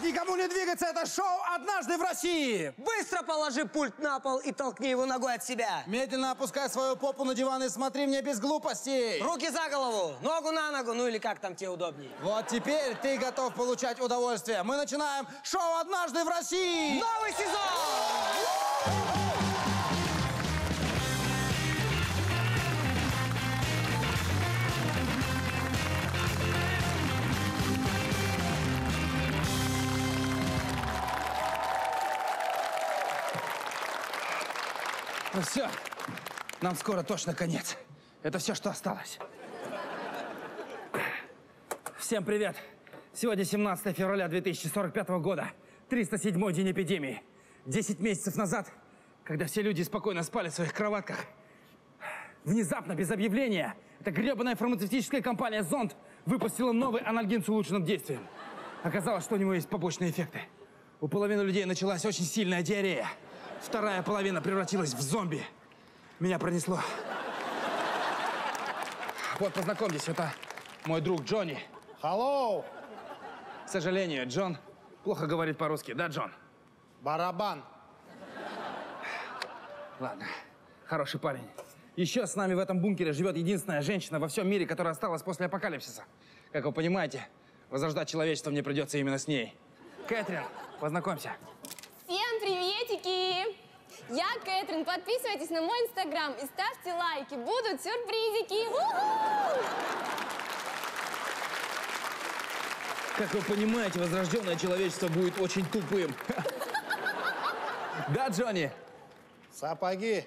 никому не двигаться, это шоу «Однажды в России». Быстро положи пульт на пол и толкни его ногой от себя. Медленно опускай свою попу на диван и смотри мне без глупостей. Руки за голову, ногу на ногу, ну или как там тебе удобнее. Вот теперь ты готов получать удовольствие. Мы начинаем шоу «Однажды в России». Новый сезон! Ну все, нам скоро точно конец. Это все, что осталось. Всем привет. Сегодня 17 февраля 2045 года. 307-й день эпидемии. 10 месяцев назад, когда все люди спокойно спали в своих кроватках, внезапно, без объявления, эта гребаная фармацевтическая компания «Зонд» выпустила новый анальгин с улучшенным действием. Оказалось, что у него есть побочные эффекты. У половины людей началась очень сильная диарея. Вторая половина превратилась в зомби. Меня пронесло. Вот, познакомьтесь, это мой друг Джонни. Hello. К сожалению, Джон плохо говорит по-русски. Да, Джон? Барабан. Ладно, хороший парень. Еще с нами в этом бункере живет единственная женщина во всем мире, которая осталась после апокалипсиса. Как вы понимаете, возрождать человечество мне придется именно с ней. Кэтрин, познакомься. Всем приветики! Я Кэтрин. Подписывайтесь на мой инстаграм и ставьте лайки. Будут сюрпризики. У-ху! Как вы понимаете, возрожденное человечество будет очень тупым. Да, Джонни? Сапоги.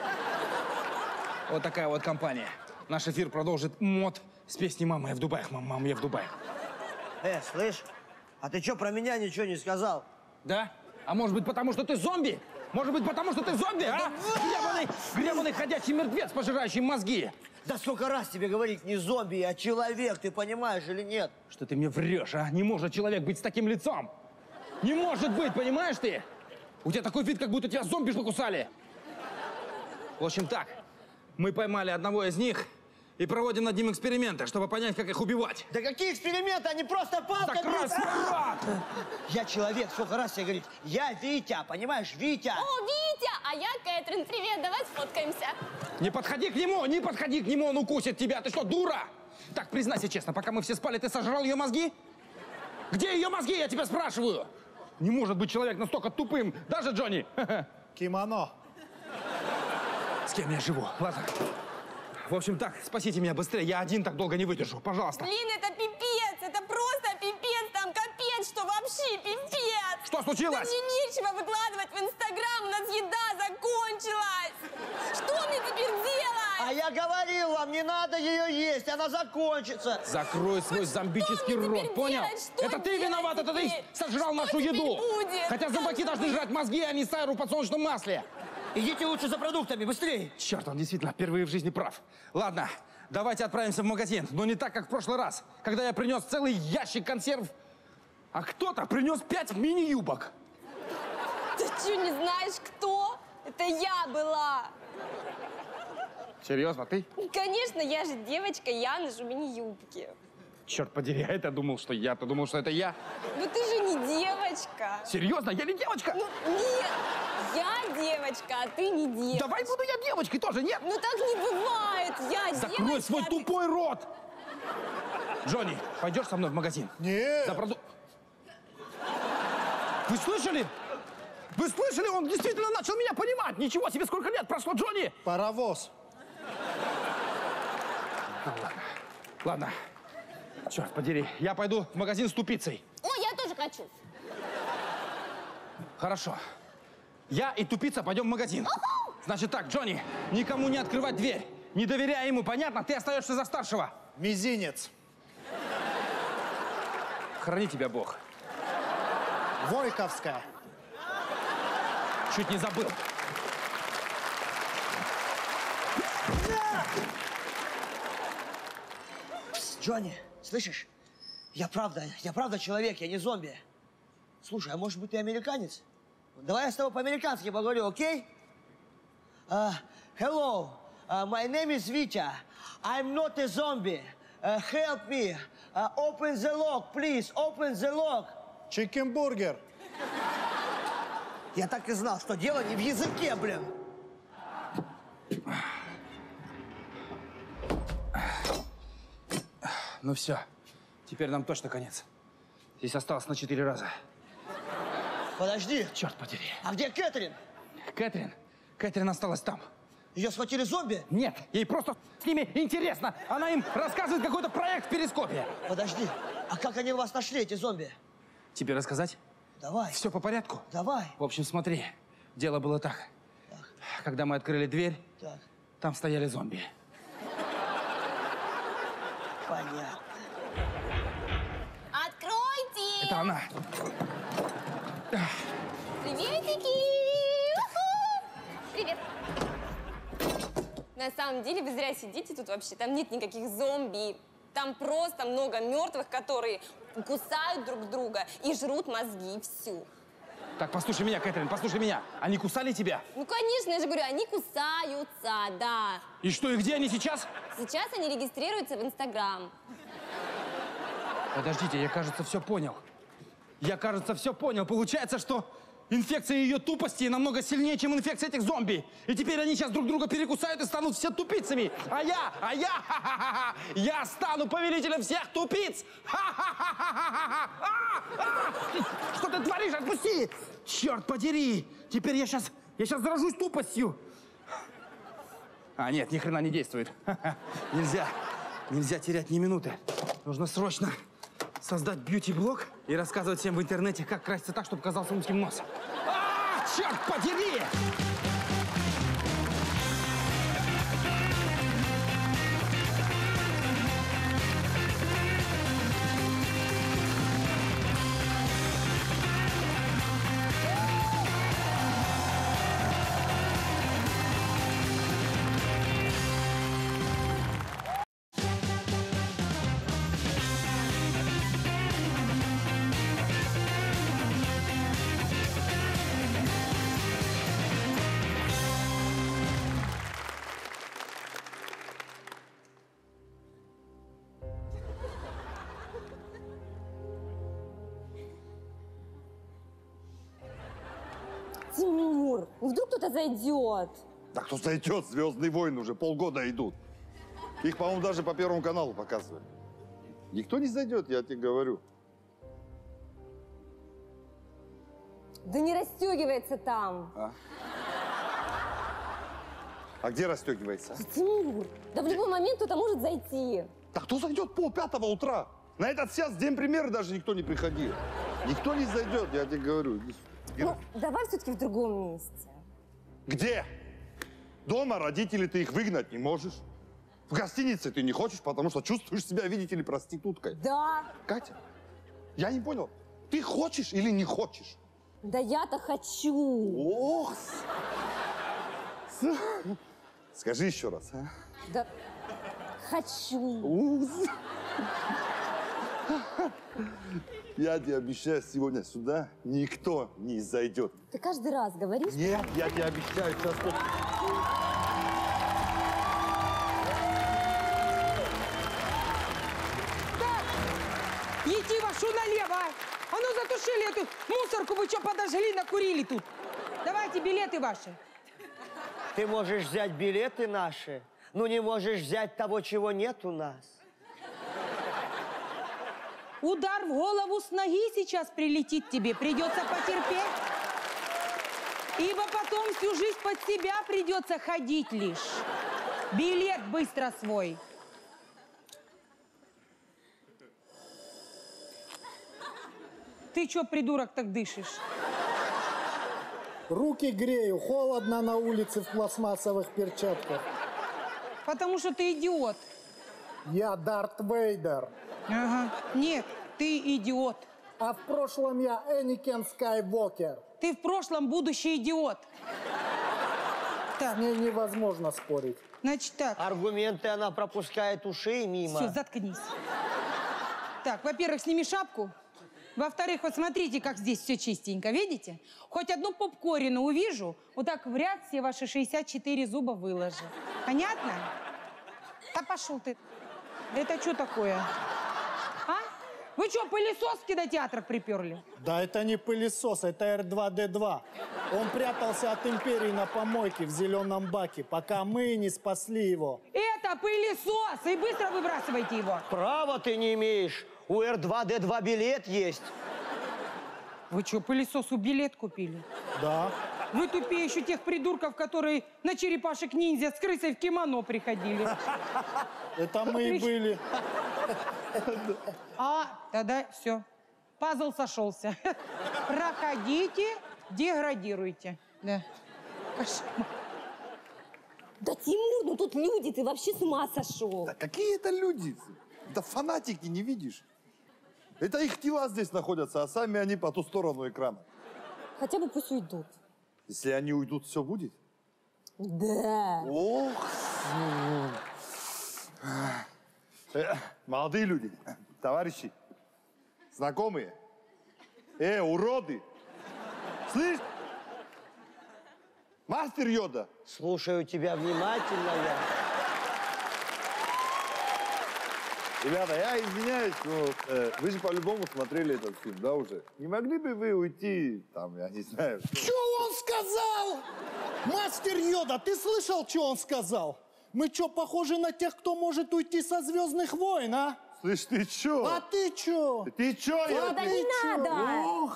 Вот такая вот компания. Наш эфир продолжит мод с песней «Мама, я в Дубае». Мама, я в Дубае. Слышь, а ты что про меня ничего не сказал? Да? А может быть, потому что ты зомби? Может быть, потому что ты зомби, а? Гребаный ходячий мертвец, пожирающий мозги. Да сколько раз тебе говорить, не зомби, а человек, ты понимаешь или нет? Что ты мне врешь, а? Не может человек быть с таким лицом. Не может быть, понимаешь ты? У тебя такой вид, как будто тебя зомби покусали. В общем так, мы поймали одного из них и проводим над ним эксперименты, чтобы понять, как их убивать. Да какие эксперименты, они просто палкой... Закрой свой рот! Я человек, сколько раз тебе говорить, я Витя, понимаешь, Витя. О, Витя! А я Кэтрин. Привет, давай сфоткаемся. Не подходи к нему, не подходи к нему, он укусит тебя. Ты что, дура? Так, признайся честно, пока мы все спали, ты сожрал ее мозги? Где ее мозги, я тебя спрашиваю? Не может быть человек настолько тупым, даже Джонни. Кимоно. С кем я живу? Ладно. В общем так, спасите меня быстрее, я один так долго не выдержу, пожалуйста. Блин, это пипец! Это просто пипец! Там капец, что вообще пипец! Что случилось? Да мне нечего выкладывать в инстаграм, у нас еда закончилась! Что мне теперь делать? А я говорил вам, не надо ее есть, она закончится. Закрой свой зомбический мне теперь рот, понял? делать? Что Это ты делать виноват, это ты теперь? сожрал Что нашу теперь еду. будет? Хотя зомбаки должны жрать мозги, а не сайру в подсолнечном масле. Идите лучше за продуктами, быстрее. Черт, он действительно впервые в жизни прав. Ладно, давайте отправимся в магазин. Но не так, как в прошлый раз, когда я принес целый ящик консерв, а кто-то принес 5 мини-юбок. Ты что, не знаешь, кто? Это я была. Серьезно, ты? Конечно, я же девочка, я ношу мини-юбки. Черт подери, а это думал, что я. Ты думал, что это я? Ну ты же не девочка. Серьезно, я не девочка? Ну, нет, я девочка, а ты не девочка. Давай буду я девочкой тоже, нет? Ну так не бывает, я Закрой девочка. свой а ты- тупой рот! Джонни, пойдешь со мной в магазин? Нет. Вы слышали? Вы слышали? Он действительно начал меня понимать. Ничего себе, сколько лет прошло, Джонни! Паровоз. Ладно. Черт подери, я пойду в магазин с тупицей. О, я тоже хочу. Хорошо. Я и тупица пойдем в магазин. Значит так, Джонни, никому не открывать дверь. Не доверяй ему, понятно? Ты остаешься за старшего. Мизинец. Храни тебя Бог. Войковская. Чуть не забыл. Джонни, слышишь? Я правда человек, я не зомби. Слушай, а может быть ты американец? Давай я с тобой по-американски поговорю, окей? Hello, my name is Vita. I'm not a zombie. Help me. Open the lock, please. Open the lock. Чикенбургер. Я так и знал, что дело не в языке, блин. Ну все, теперь нам точно конец. Здесь осталось на 4 раза. Подожди. Черт подери. А где Кэтрин? Кэтрин? Кэтрин осталась там. Ее схватили зомби? Нет, ей просто с ними интересно. Она им рассказывает какой-то проект в перископе. Подожди. А как они вас нашли, эти зомби? Тебе рассказать? Давай. Все по порядку? Давай. В общем, смотри, дело было так. Когда мы открыли дверь, Так. там стояли зомби. Понятно. Откройте! Это она. Приветики! Уху! Привет! На самом деле вы зря сидите тут вообще. Там нет никаких зомби. Там просто много мертвых, которые кусают друг друга и жрут мозги, и всю. Так, послушай меня, Кэтрин, послушай меня. Они кусали тебя? Ну, конечно, я же говорю, они кусаются, да. И что, и где они сейчас? Сейчас они регистрируются в Инстаграм. Подождите, я, кажется, все понял. Я, кажется, все понял. Получается, что инфекция ее тупости намного сильнее, чем инфекция этих зомби. И теперь они сейчас друг друга перекусают и станут все тупицами. А я, я стану повелителем всех тупиц. Что ты творишь? Отпусти! Черт подери! Теперь я сейчас заражусь тупостью. А, нет, ни хрена не действует. Нельзя терять ни минуты. Нужно срочно создать бьюти-блог и рассказывать всем в интернете, как краситься так, чтобы казался узким нос. Черт подери! Тимур, ну вдруг кто-то зайдет? Да кто зайдет? «Звездные войны» уже полгода идут. Их, по-моему, даже по Первому каналу показывали. Никто не зайдет, я тебе говорю. Да не расстегивается там. А где расстегивается? Тимур, да в любой момент кто-то может зайти. Да кто зайдет 4:30 утра? На этот час день премьеры даже никто не приходил. Никто не зайдет, я тебе говорю. Иди сюда. Ну, давай все-таки в другом месте. Где? Дома родителей ты их выгнать не можешь. В гостинице ты не хочешь, потому что чувствуешь себя, видите ли, проституткой. Да. Катя, я не понял, ты хочешь или не хочешь? Да я-то хочу. Ох! Скажи еще раз, а? Да хочу. Я тебе обещаю, сегодня сюда никто не зайдет. Ты каждый раз говоришь. Нет, я тебе обещаю, сейчас... Идти вашу налево! А ну затушили эту мусорку, вы что подожгли, накурили тут? Давайте билеты ваши. Ты можешь взять билеты наши, но не можешь взять того, чего нет у нас. Удар в голову с ноги сейчас прилетит тебе, придется потерпеть. Ибо потом всю жизнь под себя придется ходить лишь. Билет быстро свой. Ты чё, придурок, так дышишь? Руки грею, холодно на улице в пластмассовых перчатках. Потому что ты идиот. Я Дарт Вейдер. Ага. Нет, ты идиот. А в прошлом я Энникен Скайуокер. Ты в прошлом будущий идиот. С Так, ней невозможно спорить. значит так. Аргументы она пропускает ушей мимо. Все, заткнись. Так, во-первых, сними шапку. Во-вторых, вот смотрите, как здесь все чистенько. Видите? Хоть одну попкорину увижу, вот так в ряд все ваши 64 зуба выложу. Понятно? Да пошел ты. Это что такое? А? Вы что, пылесос в кинотеатр приперли? Да это не пылесос, это R2-D2. Он прятался от империи на помойке в зеленом баке, пока мы не спасли его. Это пылесос! И быстро выбрасывайте его. Права ты не имеешь. У R2-D2 билет есть. Вы что, пылесосу билет купили? Да. Вы тупее еще тех придурков, которые на черепашек-ниндзя с крысой в кимоно приходили. Это мы и были. Тогда все. Пазл сошелся. Проходите, деградируйте. Да. Кошмар. Да, Тимур, ну тут люди, ты вообще с ума сошел. Да какие это люди? Это фанатики, не видишь? Это их тела здесь находятся, а сами они по ту сторону экрана. Хотя бы пусть уйдут. Если они уйдут, все будет? Да. Ох. Молодые люди, товарищи, знакомые. Уроды. Слышь? Мастер Йода. Слушаю тебя внимательно я. Ребята, я извиняюсь, но вы же по-любому смотрели этот фильм, да, уже? Не могли бы вы уйти, там, я не знаю... Что он сказал? Мастер Йода, ты слышал, что он сказал? Мы что, похожи на тех, кто может уйти со «Звездных войн», а? Слышь, ты чё? А ты чё? Ты чё? Да не надо. Ох,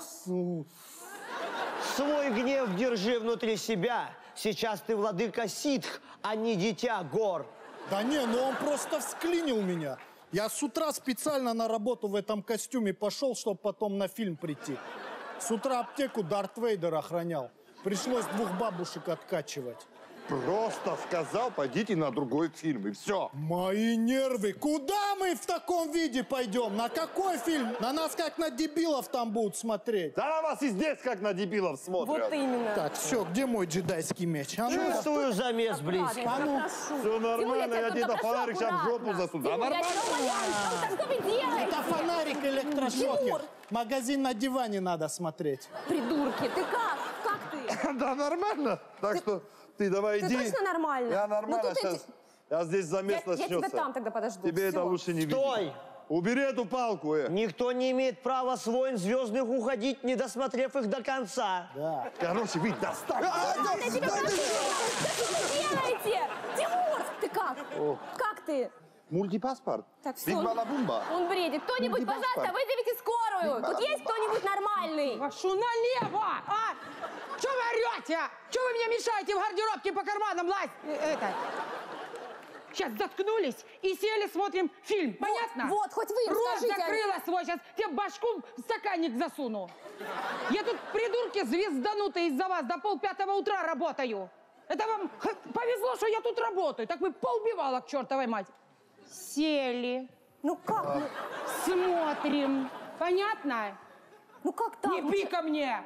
Свой гнев держи внутри себя. Сейчас ты владыка ситх, а не дитя гор. Да не, ну он просто всклинил меня. Я с утра специально на работу в этом костюме пошел, чтобы потом на фильм прийти. С утра аптеку Дарт Вейдер охранял. Пришлось 2 бабушек откачивать. Просто сказал, пойдите на другой фильм, и все. Мои нервы. Куда мы в таком виде пойдем? На какой фильм? На нас как на дебилов там будут смотреть. Да на вас и здесь как на дебилов смотрят. Вот именно. Так, все, где мой джедайский меч? А ну, Чувствую замес близко. Ладно, я тебя прошу. Все нормально, Тимур, я тебе тебя фонарик прошу, сейчас в жопу аккуратно. засуну. Да Тимур, я нормально. тебя умоляю, что вы делаете? это фонарик электрошокер. Тимур! Магазин на диване надо смотреть. Придурки, ты как? Как ты? Да нормально. Так что ты давай Ты иди. точно нормально? Я Ну, нормально тут сейчас. Я здесь замес Я начнется. тебя там тогда подожду. Тебе Всё. это лучше не видеть. Стой! Убери эту палку, Никто не имеет права с войн звездных уходить, не досмотрев их до конца. Да. Короче, вы достань. Я тебя прошу, что вы делаете? Тимур, ты как? Как ты? Мультипаспорт. Так, всё. Биг Балабумба. Он бредит. Кто-нибудь, Биг пожалуйста, Баспорт. вызовите скорую. Тут есть кто-нибудь нормальный? Вашу налево, а? Что вы орете? Что вы мне мешаете в гардеробке по карманам лазить? Сейчас заткнулись и сели, смотрим фильм. Понятно? Вот, хоть вы им Рот скажите. закрыла свой, сейчас тебе башку в стаканник засуну. Я тут, придурки звезданутые, из-за вас до 4:30 утра работаю. Это вам повезло, что я тут работаю. Так вы полбивала к чертовой мать. Сели, Ну как? смотрим. Понятно? Ну как так? Не Ну, пи ко мне.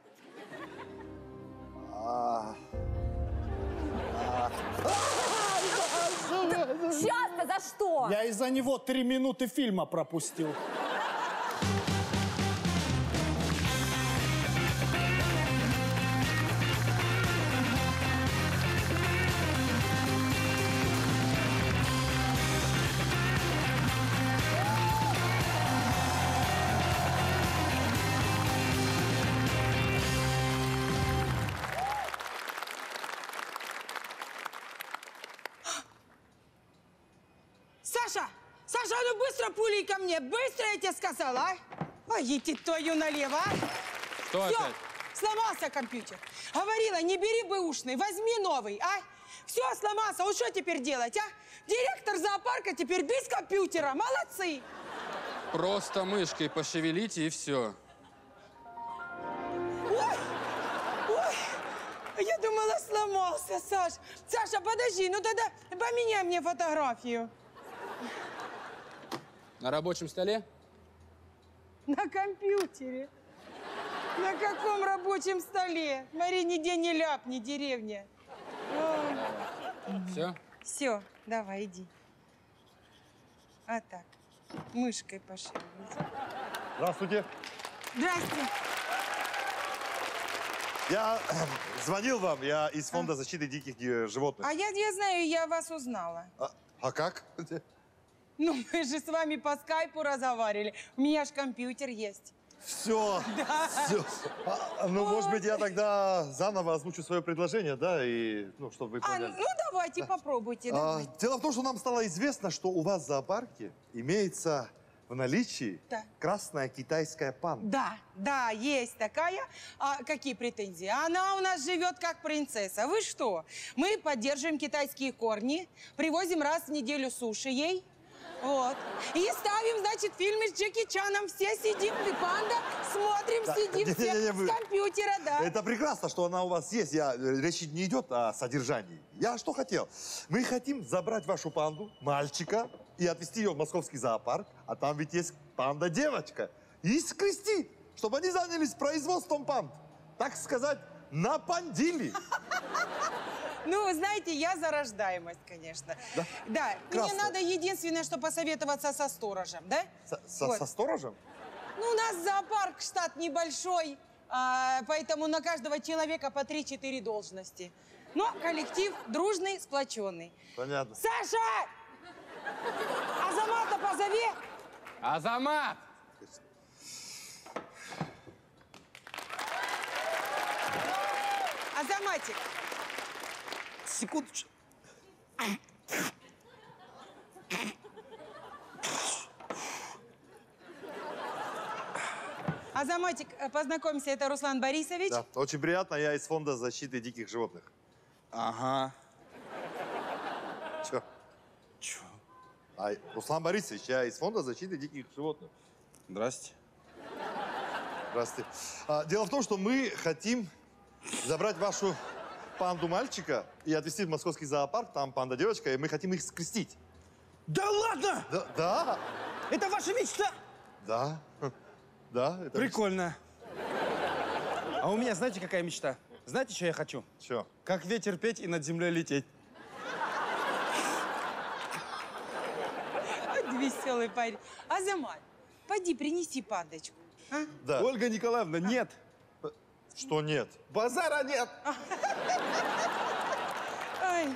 Сейчас-то за что? Я из-за него 3 минуты фильма пропустил. Саша! Саша, ну быстро пулей ко мне! Быстро, я тебе сказала, а? Ой, идти твою налево, а? Что Все, опять? сломался компьютер. Говорила, не бери бэушный, возьми новый, а? Все, сломался, вот что теперь делать, а? Директор зоопарка теперь без компьютера, молодцы! Просто мышкой пошевелите и все. Ой, ой, я думала, сломался, Саш. Саша, подожди, ну тогда поменяй мне фотографию. На рабочем столе? На компьютере. На каком рабочем столе? Смотри, нигде не ляпни, деревня. Все? Все, давай, иди. А так, мышкой пошевелить. Здравствуйте. Здрасте. Я звонил вам, я из Фонда защиты диких животных. А я знаю, я вас узнала. А как? Ну, мы же с вами по скайпу разговаривали. У меня ж компьютер есть. Все, все. Ну, может быть, я тогда заново озвучу свое предложение, да, и, ну, чтобы вы поняли. Ну, давайте, попробуйте. Давайте. Дело в том, что нам стало известно, что у вас в зоопарке имеется в наличии красная китайская панда. Да, есть такая. А какие претензии? Она у нас живет как принцесса. Вы что? Мы поддерживаем китайские корни, привозим раз в неделю суши ей. Вот. И ставим, значит, фильмы с Джеки Чаном. Все сидим, и панда, смотрим, сидим все с компьютера, да. Это прекрасно, что она у вас есть. Речь не идет о содержании. Я что хотел? Мы хотим забрать вашу панду, мальчика, и отвезти ее в московский зоопарк. А там ведь есть панда-девочка. И скрестить, чтобы они занялись производством панд. Так сказать, напандили. Ну, вы знаете, я за рождаемость, конечно. Да, мне надо единственное, что посоветоваться со сторожем, да? Со сторожем? Ну, у нас зоопарк, штат небольшой, поэтому на каждого человека по 3-4 должности. Но коллектив дружный, сплоченный. Понятно. Саша! Азамата позови! Азамат! Азаматик. Секундочку. Азаматик, познакомься, это Руслан Борисович. Да, очень приятно, я из фонда защиты диких животных. Ага. Чё? Руслан Борисович, я из фонда защиты диких животных. Здрасте. Здравствуйте. Дело в том, что мы хотим забрать вашу панду-мальчика и отвезти в московский зоопарк, там панда-девочка, и мы хотим их скрестить. Да ладно? Да. Это ваша мечта? Да. Да, это прикольно. А у меня, знаете, какая мечта? Знаете, что я хочу? Что? Как ветер петь и над землей лететь. Вот веселый парень. Азамат, пойди принеси пандочку. А? Да. Ольга Николаевна, нет. Что нет? Базара нет. Ай.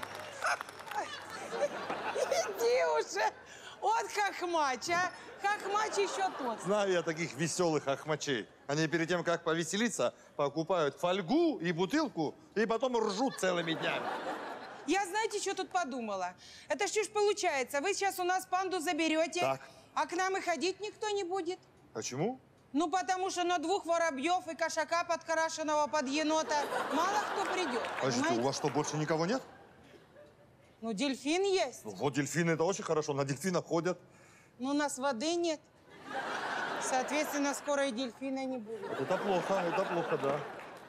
Иди уже. Вот хохмач, а. Хохмач еще тот. Знаю я таких веселых ахмачей. Они перед тем, как повеселиться, покупают фольгу и бутылку, и потом ржут целыми днями. Я, знаете, что тут подумала? Это что ж получается? Вы сейчас у нас панду заберете, Так. а к нам и ходить никто не будет. Почему? Ну, потому что на 2 воробьев и кошака подкрашенного под енота мало кто придет. А что, у вас что, больше никого нет? Ну, дельфин есть. Ну, вот дельфины, это очень хорошо, на дельфинах ходят. Но у нас воды нет. Соответственно, скоро и дельфина не будет. Это плохо, да.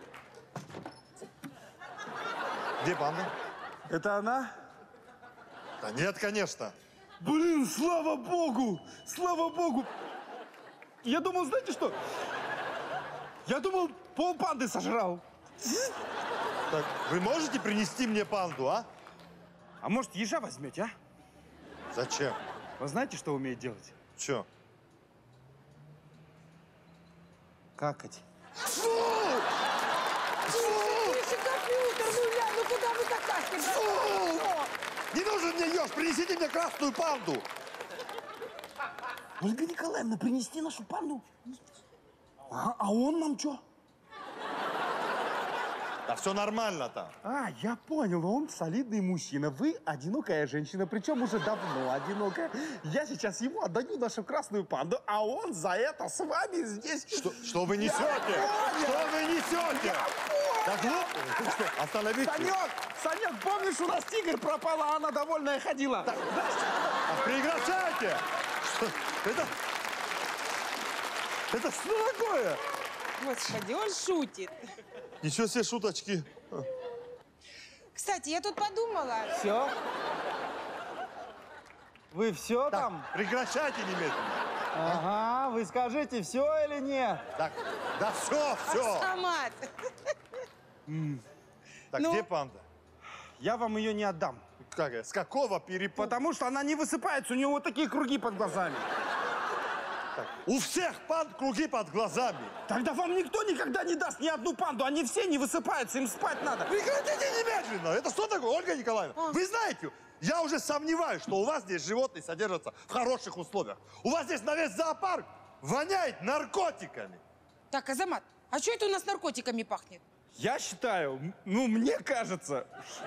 Где панда? Это она? Да нет, конечно. Блин, слава богу! Слава богу! Я думал, знаете что? Я думал, полпанды сожрал. Так, вы можете принести мне панду, а? А может, ежа возьмете, а? Зачем? Вы знаете, что умеет делать? Че? Какать. Ну куда вы какашки? Не нужен мне еж, принесите мне красную панду. Ольга Николаевна, принести нашу панду? А он нам что? Да все нормально там. А, я понял, он солидный мужчина. Вы одинокая женщина, причем уже давно одинокая. Я сейчас ему отдаю нашу красную панду, а он за это с вами здесь... Что вы несете? Что вы несете? Так вот, что, остановите. Санек, помнишь, у нас тигр пропала, а она довольная ходила? Прекращайте! Это что такое? Господи, он шутит. Ничего себе шуточки. Кстати, я тут подумала. Все? Вы все там? Прекращайте немедленно. Ага, вы скажите, все или нет? Так, да все. Автомат. Так, Ну? где панда? Я вам ее не отдам. С какого перепуга? Потому что она не высыпается, у нее вот такие круги под глазами. У всех панд круги под глазами. Тогда вам никто никогда не даст ни одну панду. Они все не высыпаются, им спать надо. Прекратите немедленно! Это что такое, Ольга Николаевна? Вы знаете, я уже сомневаюсь, что у вас здесь животные содержатся в хороших условиях. У вас здесь на весь зоопарк воняет наркотиками. Так, Азамат, а что это у нас наркотиками пахнет? Я считаю, ну, мне кажется,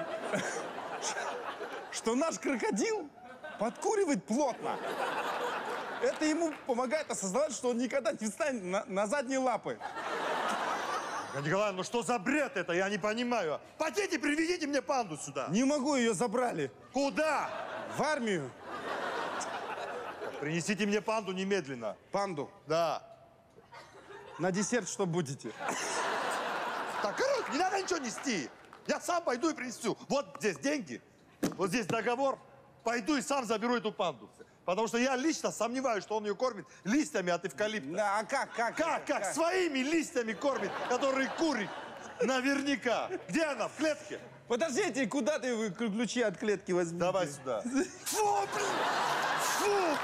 что наш крокодил подкуривает плотно. Это ему помогает осознавать, что он никогда не встанет на задние лапы. Ольга Николаевна, ну что за бред это? Я не понимаю. Потите, приведите мне панду сюда. Не могу, ее забрали. Куда? В армию. Принесите мне панду немедленно. Панду. Да. На десерт что будете? Так, короче, не надо ничего нести. Я сам пойду и принесу. Вот здесь деньги, вот здесь договор. Пойду и сам заберу эту панду. Потому что я лично сомневаюсь, что он ее кормит листьями от эвкалипта. Да, а как? Как? Своими листьями кормит, которые курит. Наверняка. Где она? В клетке? Подождите, куда вы ключи от клетки возьмете? Давай сюда. Фу, блин! Фу!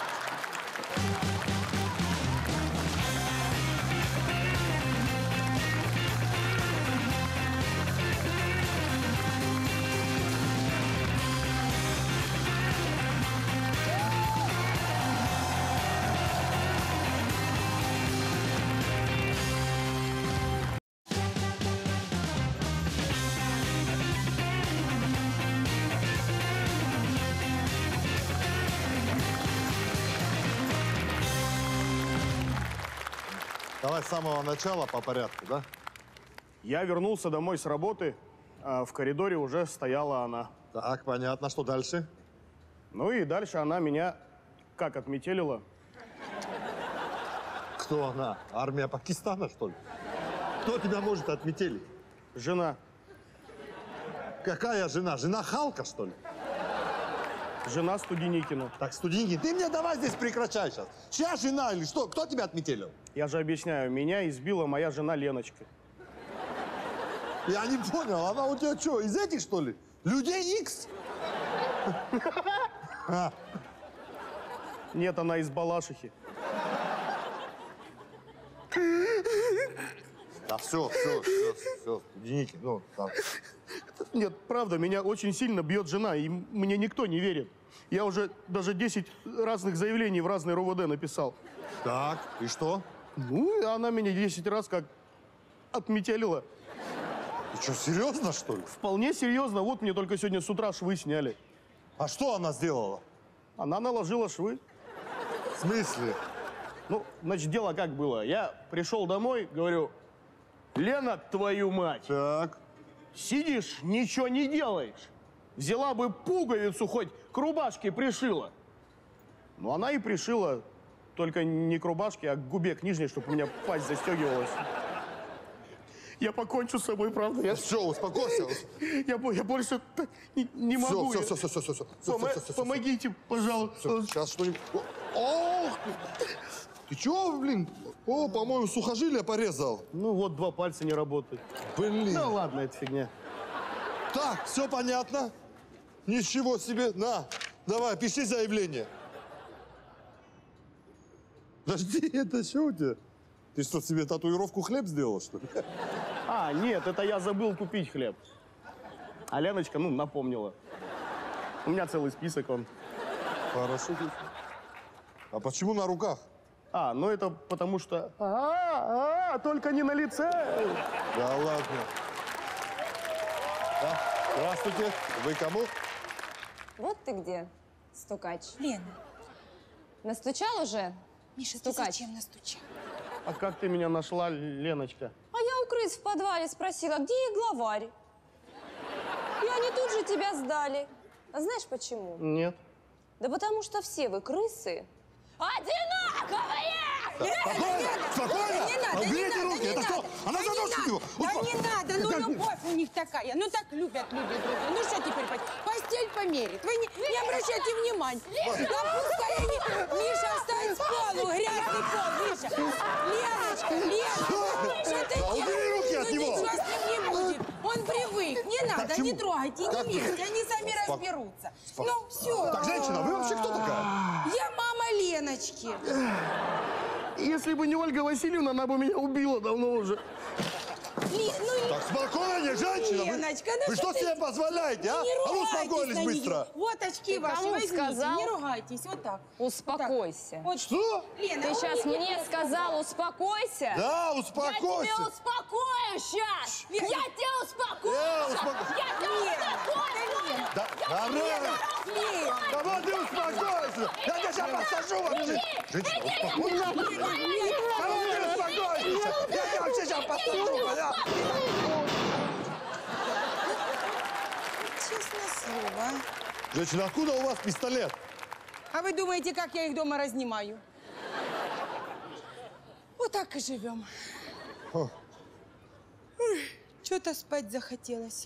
Давай с самого начала по порядку, да? Я вернулся домой с работы, а в коридоре уже стояла она. Так, понятно. Что дальше? Ну и дальше она меня как отметелила. Кто она? Армия Пакистана, что ли? Кто тебя может отметелить? Жена. Какая жена? Жена Халка, что ли? Жена Студеникина. Так, Студеникин, ты мне давай здесь прекращай сейчас. Чья жена или что? Кто тебя отметелил? Я же объясняю, меня избила моя жена Леночка. Я не понял, она у тебя что, из этих, что ли? Людей Икс? Нет, она из Балашихи. Да все, Студеникин, ну, там. Нет, правда, меня очень сильно бьет жена, и мне никто не верит. Я уже даже 10 разных заявлений в разные РОВД написал. Так, и что? Ну, и она меня 10 раз как отметелила. Ты что, серьезно, что ли? Вполне серьезно. Вот мне только сегодня с утра швы сняли. А что она сделала? Она наложила швы. В смысле? Ну, значит, дело как было. Я пришел домой, говорю, Лена, твою мать, Так. сидишь, ничего не делаешь. Взяла бы пуговицу хоть к рубашке пришила. Ну, она и пришила, только не к рубашке, а к губе, к нижней, чтобы у меня пасть застегивалась. Я покончу с собой, правда? Я... Все, успокойся. Я больше так не могу. Все. Помогите, пожалуйста. Сейчас что-нибудь... Ох! Ты чего, блин? О, по-моему, сухожилие порезал. Ну вот, 2 пальца не работают. Блин. Да ладно, это фигня. Так, все понятно. Ничего себе. На, давай, пиши заявление. Подожди, это что у тебя? Ты что, себе татуировку хлеб сделал, что ли? А, нет, это я забыл купить хлеб. А Леночка, ну, напомнила. У меня целый список, он. Хорошо. А почему на руках? А, ну это потому что... только не на лице. Да ладно. Да? Здравствуйте. Вы кому? Вот ты где, стукач. Лена, Настучал уже? Миша, Стукач. ты зачем настучал? А как ты меня нашла, Леночка? А я у крыс в подвале спросила, где их главарь? И они тут же тебя сдали. А знаешь почему? Нет. Да потому что все вы крысы одинаковые! Спокойно! Не надо, Уберите руки! Это что? Она заносит его! Да не надо, ну любовь у них такая. Ну так любят люди друга. Ну что теперь, постель померит. Вы не обращайте внимания. Да пускай они... Миша, встань с полу, грязный пол, Миша. Леночка, Миша, ты убери руки от него. Ничего с ним не будет. Он привык. Не надо, не трогайте, не лезьте. Они сами разберутся. Ну, все. Так, женщина, вы вообще кто такая? Я мама Леночки. Леночки. Если бы не Ольга Васильевна, она бы меня убила давно уже. Так, спокойнее, женщина. Леночка, Вы что себе позволяете, а? Не А ну, ругайтесь успокоились на быстро. нее. Вот очки Ты ваши, кому возьмите, сказал? не ругайтесь, вот так. Успокойся. Вот. Что? Лена, Ты а сейчас вы не мне сказал, успокойся? Да, Я успокойся. тебя успокою сейчас! Я тебя успокою! успокойся. Я тебя успокою! Да, Лена. да вот ты успокойся. Я тебя сейчас посажу вообще. Женщина, успокойся. Да вот ты успокойся. Я тебя вообще сейчас посажу, понятно? Честное слово. Женщина, откуда у вас пистолет? А вы думаете, как я их дома разнимаю? Вот так и живем. Что-то спать захотелось.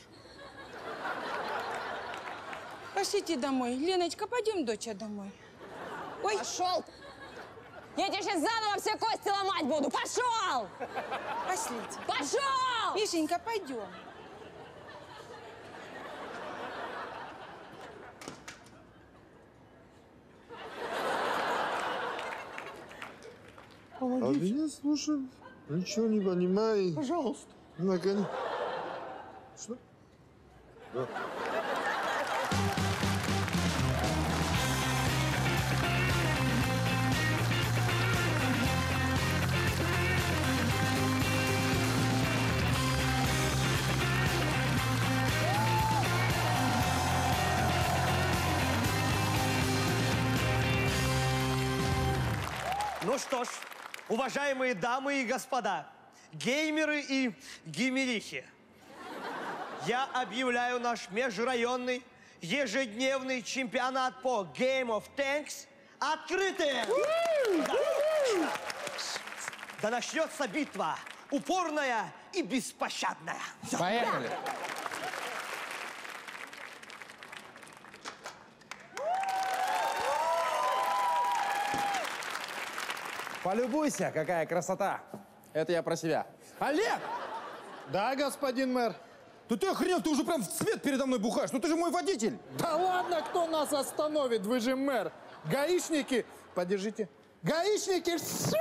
Пошлите домой. Леночка, пойдем, доча, домой. Ой, Пошел! Я тебе сейчас заново все кости ломать буду! Пошел! пошлите. Пошел! Мишенька, пойдем. А меня, слушай, ничего не понимаю. Пожалуйста. Наконец. Что? Да. Ну что ж, уважаемые дамы и господа, геймеры и геймерихи, я объявляю наш межрайонный ежедневный чемпионат по Game of Tanks открытым! Да начнется битва, упорная и беспощадная. Всё. Поехали. Полюбуйся, какая красота. Это я про себя. Олег! Да, господин мэр. Да ты охренел, ты уже прям в цвет передо мной бухаешь. Ну ты же мой водитель. Да ладно, кто нас остановит? Вы же мэр. Гаишники, подержите. Гаишники,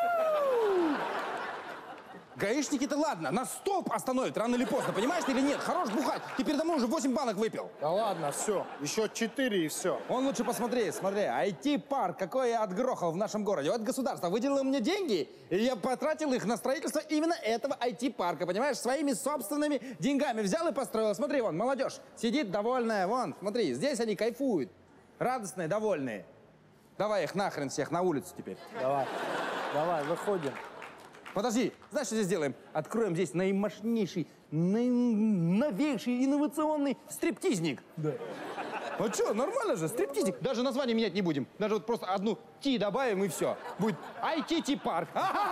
Гаишники-то ладно, нас столб остановит рано или поздно, понимаешь ты или нет? Хорош бухать, ты передо мной уже 8 банок выпил. Да ладно, все. Еще 4 и все. Он лучше посмотри, смотри, IT-парк, какой я отгрохал в нашем городе. Вот государство выделило мне деньги, и я потратил их на строительство именно этого IT-парка, понимаешь? Своими собственными деньгами взял и построил. Смотри, вон, молодежь сидит довольная, вон, смотри, здесь они кайфуют, радостные, довольные. Давай их нахрен всех на улицу теперь. Давай, выходим. Подожди, знаешь, что здесь сделаем? Откроем здесь наимощнейший, новейший инновационный стриптизник. Да. А что, нормально же, стриптизник. Даже название менять не будем. Даже вот просто одну «ти» добавим и все. Будет IT-парк.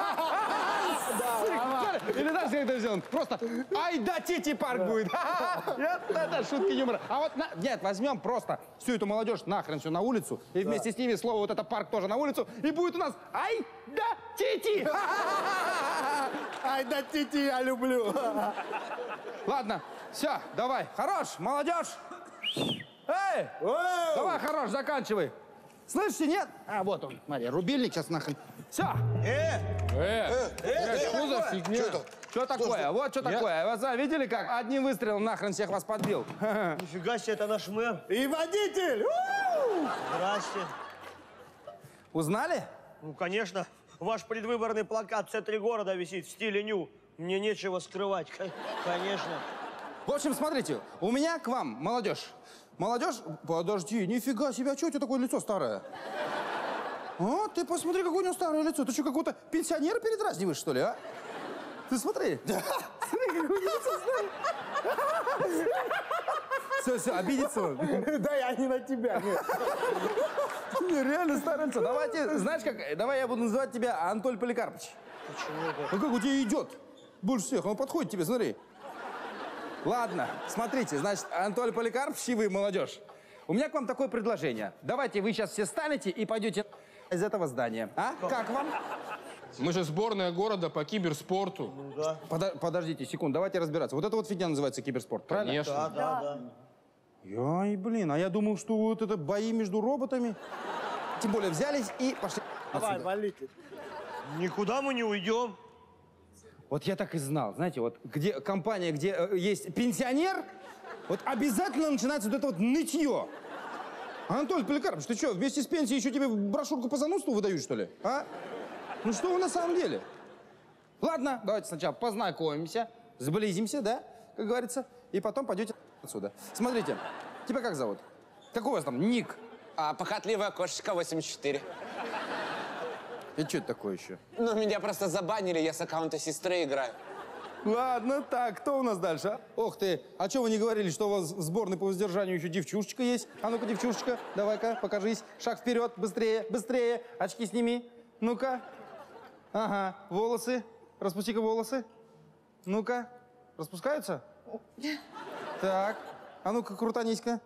Или знаешь, как это сделаем? Просто «Айда-ти-парк» будет. Это шутки юмора. А вот, нет, возьмем просто всю эту молодежь нахрен все на улицу, и вместе с ними слово вот это «парк» тоже на улицу, и будет у нас «Айда-ти-ти». Айда-ти-ти, я люблю. Ладно, все, давай, хорош, молодежь. Эй, давай, хорош, заканчивай. Слышите, нет? А, вот он, смотри, рубильник сейчас нахрен. Все. Что за фигня? Что такое? Вот что такое. Вот, видели, как одним выстрелом нахрен всех вас подбил? Нифига себе, это наш мэр. И водитель. Здрасте. Узнали? Ну, конечно. Ваш предвыборный плакат в центре города висит в стиле ню. Мне нечего скрывать, конечно. В общем, смотрите, у меня к вам молодежь. Молодежь? Подожди, нифига себе, а что у тебя такое лицо старое? А, ты посмотри, какое у него старое лицо. Ты что, какого-то пенсионера передразниваешь, что ли, а? Ты смотри. Смотри, какое у него лицо старое. Все, обидится он. Да я не на тебя, нет. Не, реально старое лицо. Давайте, знаешь как, давай я буду называть тебя Анатолий Поликарпович. Почему это? Ну как у тебя идет? Больше всех, он подходит тебе, смотри. Ладно, смотрите, значит, Анатолий Поликарпович и вы, молодежь. У меня к вам такое предложение. Давайте вы сейчас все встанете и пойдете из этого здания. А? Как вам? Мы же сборная города по киберспорту. Ну да. Подождите секунду, давайте разбираться. Вот эта вот фигня называется киберспорт, правильно? Конечно. Да. Ай, блин, а я думал, что вот это бои между роботами. тем более взялись и пошли Давай, отсюда. валите. Никуда мы не уйдем. Вот я так и знал, знаете, вот где компания, где есть пенсионер, вот обязательно начинается вот это вот нытье. Анатолий Поликарпович, ты что, вместе с пенсией еще тебе брошюрку по занудству выдают, что ли? А? Ну что вы на самом деле? Ладно, давайте сначала познакомимся, сблизимся, да, как говорится, и потом пойдете отсюда. Смотрите, тебя как зовут? Какой у вас там ник? Похотливая кошечка 84. И что это такое еще? Ну, меня просто забанили, я с аккаунта сестры играю. Ладно, так, кто у нас дальше? А? Ох ты, а что вы не говорили, что у вас в сборной по воздержанию еще девчушечка есть? А ну-ка, девчушечка, давай-ка, покажись. Шаг вперед, быстрее, быстрее. Очки сними. Ну-ка. Ага, волосы. Распусти-ка волосы. Ну-ка. Распускаются? Так. А ну-ка, крутанись-ка.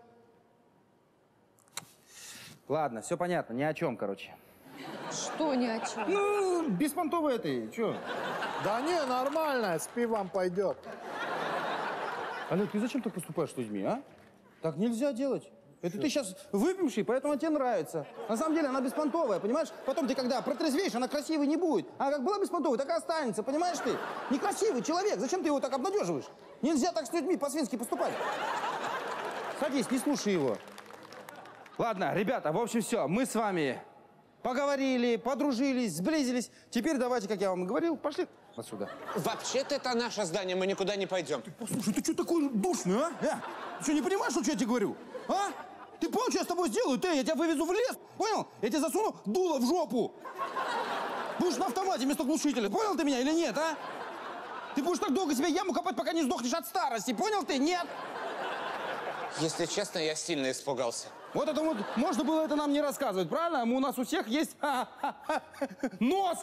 Ладно, все понятно, ни о чем, короче. Что ни о чем? Ну, беспонтовая ты, что? Да не, нормально, с пивом пойдет. Олег, ты зачем так поступаешь с людьми, а? Так нельзя делать. Это ты сейчас выпивший, поэтому тебе нравится. На самом деле она беспонтовая, понимаешь? Потом ты когда протрезвеешь, она красивой не будет. А как была беспонтовой, так и останется, понимаешь ты? Некрасивый человек, зачем ты его так обнадеживаешь? Нельзя так с людьми по-свински поступать. Садись, не слушай его. Ладно, ребята, в общем, все, мы с вами поговорили, подружились, сблизились. Теперь давайте, как я вам говорил, пошли отсюда. Вообще-то это наше здание, мы никуда не пойдем. Послушай, ты что такой душный, а? Ты что, не понимаешь, что я тебе говорю? А? Ты понял, что я с тобой сделаю? Я тебя вывезу в лес, понял? Я тебе засуну дуло в жопу. Будешь на автомате вместо глушителя. Понял ты меня или нет, а? Ты будешь так долго себе яму копать, пока не сдохнешь от старости. Понял ты? Нет? Если честно, я сильно испугался. Вот это вот, можно было это нам не рассказывать, правильно? У нас у всех есть нос.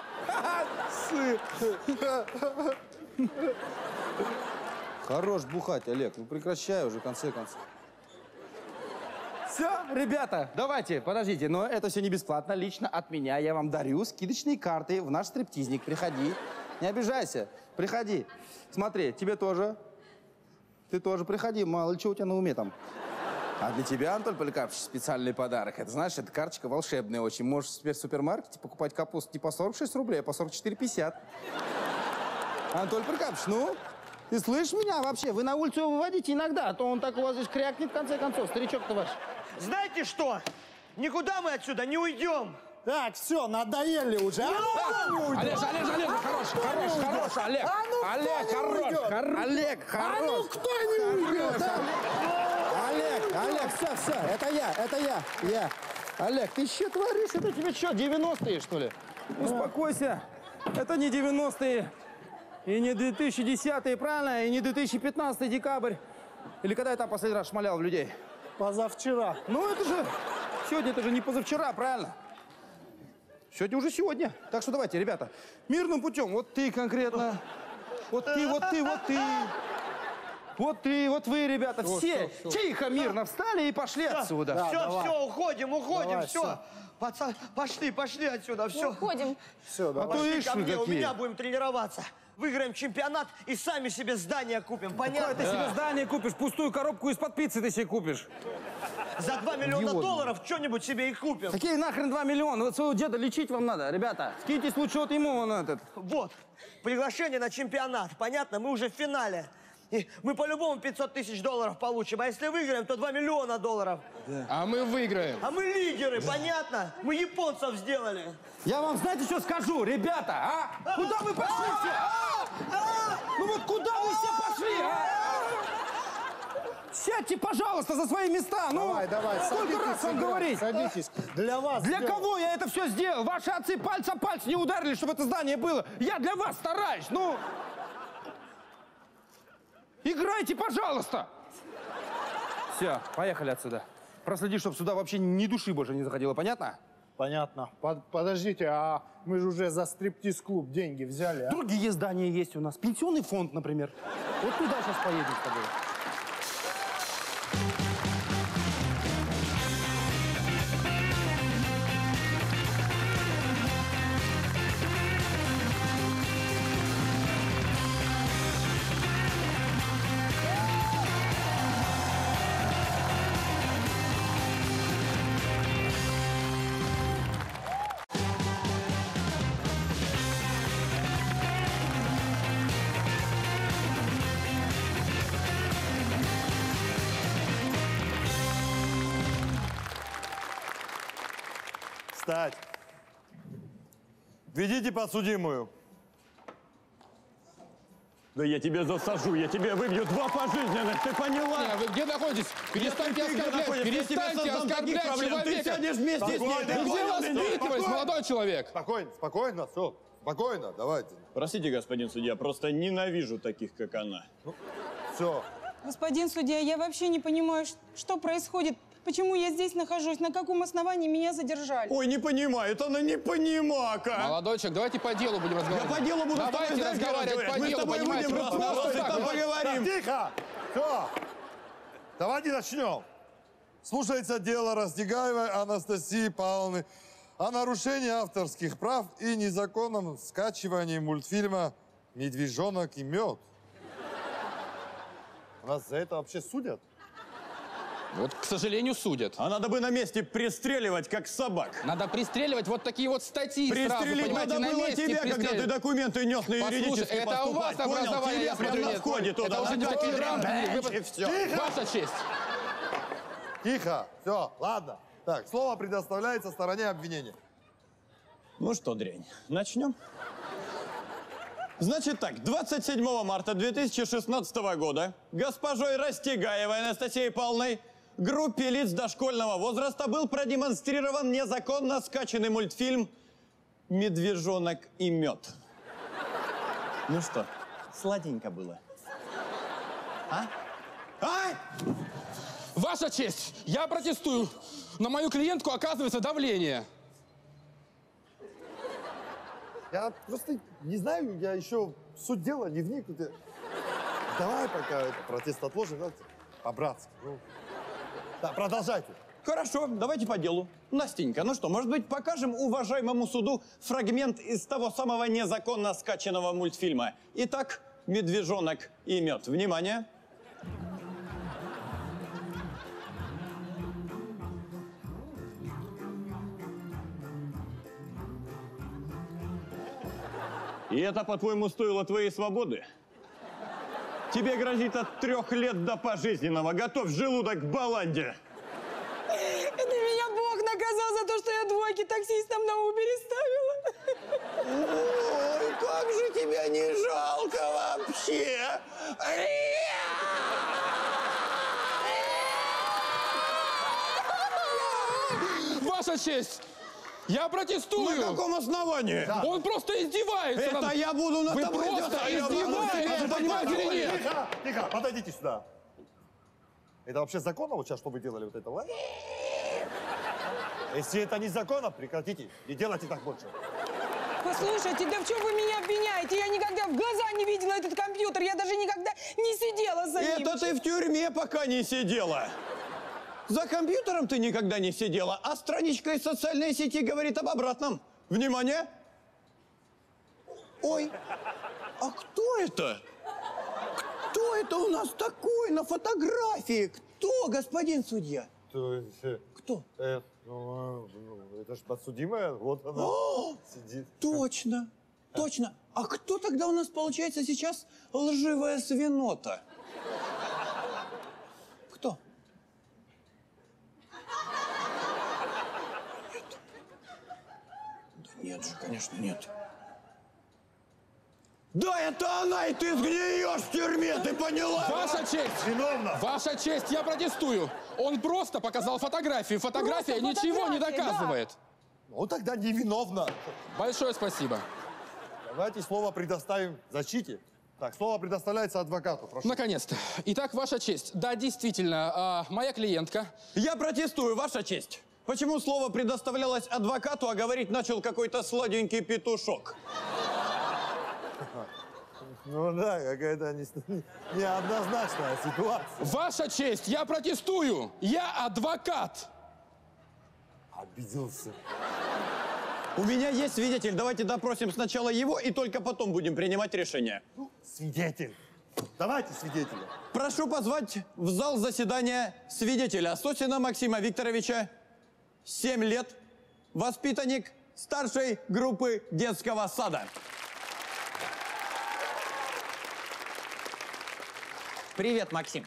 Хорош бухать, Олег, ну прекращай уже, в конце концов. Все, ребята, давайте, подождите, но это все не бесплатно. Лично от меня я вам дарю скидочные карты в наш стриптизник. Приходи, не обижайся, приходи. Смотри, тебе тоже. Ты тоже приходи, мало ли что у тебя на уме там. А для тебя, Анатолий Поликарпович, специальный подарок. Это, знаешь, эта карточка волшебная очень. Можешь теперь в супермаркете покупать капусту не по 46 рублей, а по 44,50. Анатолий Поликарпович, ну, ты слышишь меня вообще? Вы на улицу его выводите иногда, а то он так у вас здесь крякнет в конце концов. Старичок-то ваш. Знаете что? Никуда мы отсюда не уйдем. Так, все, надоели уже. А ну, кто не уйдет? Олег, хорош, Олег. А ну, Олег, кто не уйдет? Олег, А ну, хорош. кто не уйдет? Олег, все, это я. Олег, ты что творишь? Это тебе что, 90-е, что ли? Успокойся. Это не 90-е, и не 2010-е, правильно? И не 2015 декабрь. Или когда я там последний раз шмалял в людей? Позавчера. Ну, это же... Сегодня это же не позавчера, правильно? Сегодня уже сегодня. Так что давайте, ребята, мирным путем. Вот ты конкретно. Вот ты. Вот вы, ребята, все тихо, мирно встали и пошли отсюда. Да, давай. Все, уходим, Давай, все. Пацан, пошли отсюда, все. Уходим. Все, А давай. то Пошли ишь ко вы мне, у какие. меня будем тренироваться. Выиграем чемпионат и сами себе здание купим, Какое понятно? ты себе здание купишь? Пустую коробку из-под пиццы ты себе купишь. За 2 миллиона Идиот. долларов что-нибудь себе и купим. Какие нахрен 2 миллиона? Вот своего деда лечить вам надо, ребята. Скиньтесь лучше вот ему вон этот. Вот, приглашение на чемпионат, понятно? Мы уже в финале. И мы по-любому 500 тысяч долларов получим, а если выиграем, то 2 миллиона долларов. А мы выиграем. А мы лидеры, понятно? Мы японцев сделали. Я вам знаете, что скажу, ребята, а? Куда вы пошли все? Ну вот куда вы все пошли, а? Сядьте, пожалуйста, за свои места. Ну, Давай, сколько садитесь, раз вам играть, говорить? Садитесь. Для вас. Для сделал. кого я это все сделал? Ваши отцы пальца пальц не ударили, чтобы это здание было. Я для вас стараюсь, ну. Играйте, пожалуйста. Все, поехали отсюда. Проследи, чтобы сюда вообще ни души больше не заходило, понятно? Понятно. Подождите, а мы же уже за стриптиз-клуб деньги взяли, а? Другие здания есть у нас. Пенсионный фонд, например. Вот туда сейчас поедем с тобой. Встать. Ведите подсудимую. Да я тебе засажу, я тебе выбью 2 пожизненных, ты поняла? Не, вы где находитесь? Перестаньте Ты где оскорблять, находишься? Я тебе перестаньте создам таких оскорблять проблем. Ты человека. сядешь вместе с ней. Спокойно, ты Где понял вас меня? встретились, молодой человек? Спокойно, спокойно, все. Спокойно, давайте. Простите, господин судья, просто ненавижу таких, как она. Все. Господин судья, я вообще не понимаю, что происходит. Почему я здесь нахожусь? На каком основании меня задержали? Ой, не понимает, она не понимака. Молодой человек, давайте по делу будем Я разговаривать. по делу буду с тобой, Давайте знаешь, разговаривать по Мы с делу, тобой понимаете? будем Вы просто разговаривать, так там вот. поговорим. Тихо! Все. Давайте начнем. Слушается дело Растегаевой Анастасии Павловны о нарушении авторских прав и незаконном скачивании мультфильма «Медвежонок и мед». Нас за это вообще судят? Вот, к сожалению, судят. А надо бы на месте пристреливать, как собак. Надо пристреливать вот такие вот статьи сразу, Пристрелить понимаете, надо на было месте тебя, когда пристреливать. ты документы нес на Послушай, юридический это у вас поступать. Понял? образование, Тебя я прям смотрю, на нет. входе туда. Это уже не такие рамки. Вы- Все. Ваша честь. Тихо. Все, ладно. Так, слово предоставляется стороне обвинения. Ну что, дрянь, начнем? Значит так, 27 марта 2016 года госпожой Растегаевой Анастасией Павловной группе лиц дошкольного возраста был продемонстрирован незаконно скачанный мультфильм «Медвежонок и мед». Ну что, сладенько было? А? А? Ваша честь, я протестую. На мою клиентку оказывается давление. Я просто не знаю, я еще в суть дела не вник. Давай пока это, протест отложим, давайте по-братски. Ну. Да, продолжайте. Хорошо, давайте по делу. Настенька, ну что, может быть, покажем уважаемому суду фрагмент из того самого незаконно скачанного мультфильма. Итак, «Медвежонок и мед». Внимание. И это, по-твоему, стоило твоей свободы? Тебе грозит от 3 лет до пожизненного. Готовь желудок к баланде. Это меня Бог наказал за то, что я двойки таксистам на Убере ставила. Ой, как же тебя не жалко вообще! Ваша честь, я протестую. На каком основании? Он просто издевается. Это над- я буду над Вы тобой просто издеваться, я буду издеваетесь, тебя понимаете или нет? Тихо, тихо, подойдите сюда. Это вообще законно вот сейчас, что вы делали вот это? Ладно? Если это незаконно, прекратите. Не делайте так больше. Послушайте, да в чем вы меня обвиняете? Я никогда в глаза не видела этот компьютер. Я даже никогда не сидела за ним. Это ты в тюрьме пока не сидела. За компьютером ты никогда не сидела, а страничка из социальной сети говорит об обратном. Внимание! Ой, а кто это? Кто это у нас такой на фотографии? Кто, господин судья? Кто? Это же подсудимая, вот она сидит. Точно, точно. А кто тогда у нас получается сейчас лживая свинота? Кто? Да нет же, конечно, нет. Да, это она, и ты сгниешь в тюрьме, ты поняла? Ваша честь! Виновна! Ваша честь, я протестую. Он просто показал фотографию. Фотография Просто ничего не фотография, доказывает. Ну тогда невиновна. Большое спасибо. Давайте слово предоставим защите. Так, слово предоставляется адвокату. Прошу. Наконец-то. Итак, ваша честь. Да, действительно, моя клиентка. Я протестую, ваша честь. Почему слово предоставлялось адвокату, а говорить начал какой-то сладенький петушок? Ну да, какая-то неоднозначная ситуация. Ваша честь, я протестую. Я адвокат. Обиделся. У меня есть свидетель. Давайте допросим сначала его, и только потом будем принимать решение. Свидетель. Давайте свидетеля. Прошу позвать в зал заседания свидетеля Сосина Максима Викторовича, 7 лет, воспитанник старшей группы детского сада. Привет, Максим.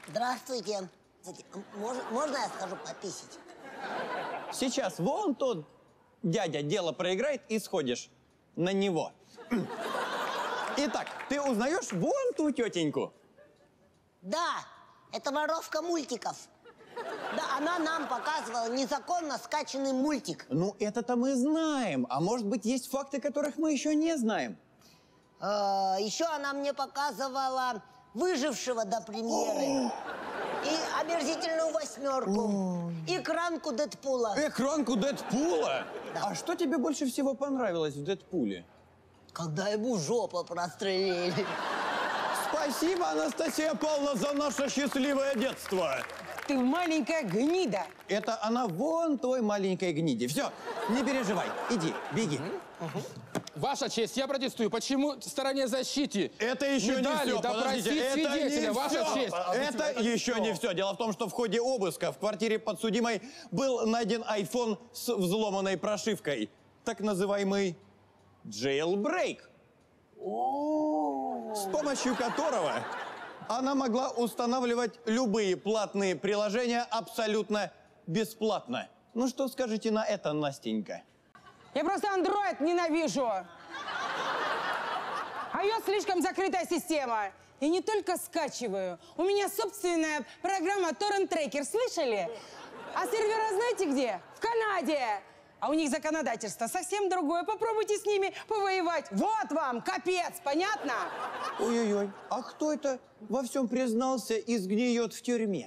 Здравствуйте. Можно я схожу пописить? Сейчас вон тот дядя дело проиграет и сходишь на него. Итак, ты узнаешь вон ту тетеньку? Да, это воровка мультиков. Да, она нам показывала незаконно скачанный мультик. Ну, это-то мы знаем. А может быть, есть факты, которых мы еще не знаем? Еще она мне показывала «Выжившего» до премьеры. И «Омерзительную восьмерку». И «Экранку Дэдпула». Экранку Дэдпула? Да. А что тебе больше всего понравилось в Дэдпуле? Когда ему жопу прострелили. Спасибо, Анастасия Павловна, за наше счастливое детство. Ты маленькая гнида. Это она вон той маленькой гниде. Все, не переживай, иди, беги. Ваша честь, я протестую. Почему стороне защиты Это еще не дали все. допросить свидетеля, ваша честь? Это еще не все. Дело в том, что в ходе обыска в квартире подсудимой был найден iPhone с взломанной прошивкой. Так называемый jailbreak. С помощью которого она могла устанавливать любые платные приложения абсолютно бесплатно. Ну что скажете на это, Настенька? Я просто андроид ненавижу. iOS слишком закрытая система. Я не только скачиваю. У меня собственная программа Torrent Tracker. Слышали? А сервера знаете где? В Канаде. А у них законодательство совсем другое. Попробуйте с ними повоевать. Вот вам, капец, понятно? Ой-ой-ой, а кто это во всем признался и сгниет в тюрьме?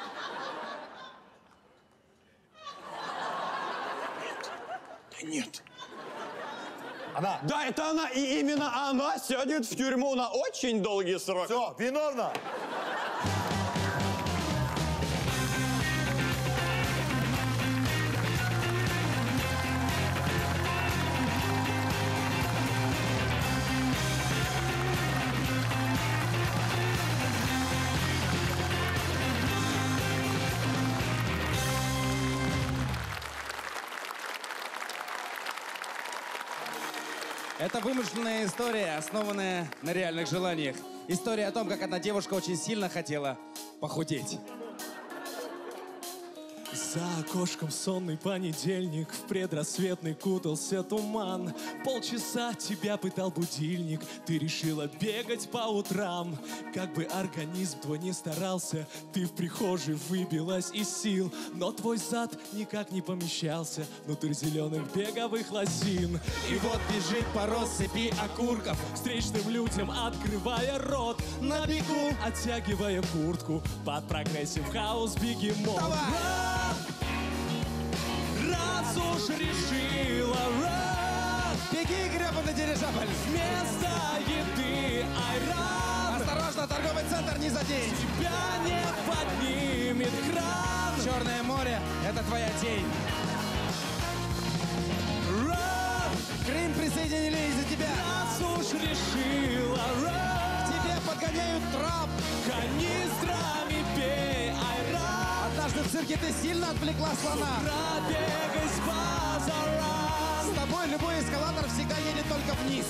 Да нет. Она. Да, это она. И именно она сядет в тюрьму на очень долгий срок. Все, виновна. Это вымышленная история, основанная на реальных желаниях. История о том, как одна девушка очень сильно хотела похудеть. За окошком сонный понедельник, в предрассветный кутался туман. Полчаса тебя пытал будильник, ты решила бегать по утрам. Как бы организм твой не старался, ты в прихожей выбилась из сил. Но твой зад никак не помещался внутрь зеленых беговых лосин. И вот бежит по россыпи окурков, встречным людям открывая рот. На бегу, оттягивая куртку, под прогрессив хаус бегемот. Раз уж решила, Беги, гребаный дирижабль! вместо еды айран. Осторожно, торговый центр не задень! Тебя не поднимет кран. Черное море — это твоя тень. Крым присоединили из-за тебя. Раз уж решила, Тебе подгоняют трап. канистрами пей айран. Однажды в цирке ты сильно отвлекла слона. Пробегай с базаром. С тобой любой эскалатор всегда едет только вниз.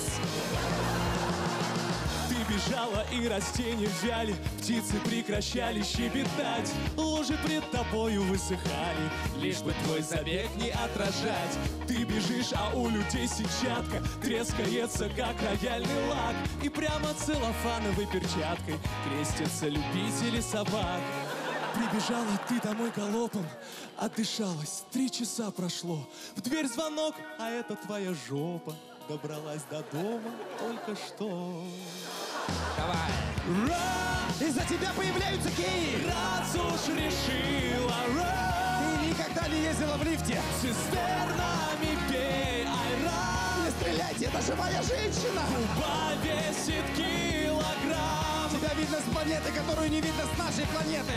Ты бежала, и растения вяли, птицы прекращали щебетать. Лужи пред тобою высыхали, лишь бы твой забег не отражать. Ты бежишь, а у людей сетчатка трескается, как рояльный лак. И прямо целлофановой перчаткой крестятся любители собак. Прибежала ты домой галопом, отдышалась, 3 часа прошло. В дверь звонок, а это твоя жопа добралась до дома только что. Давай. Из-за тебя появляются геи. Раз уж решила, Ты никогда не ездила в лифте. цистернами пей айран. Не стреляйте, это живая женщина. Куба весит килограмм. Тебя видно с планеты, которую не видно с нашей планеты.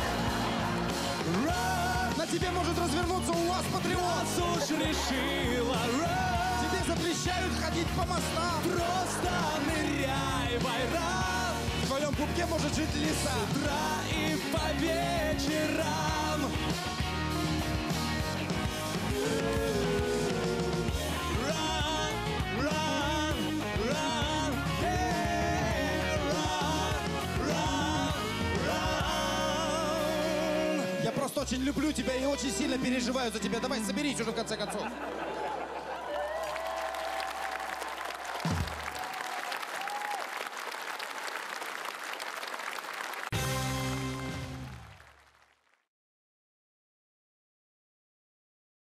На тебе может развернуться УАЗ-патриот. Раз уж решила, Тебе запрещают ходить по мостам. просто ныряй в айран. В твоем пупке может жить лиса. С утра и по вечерам. Run, run, run, hey, run, run, run. Я просто очень люблю тебя и очень сильно переживаю за тебя. Давай соберись уже в конце концов.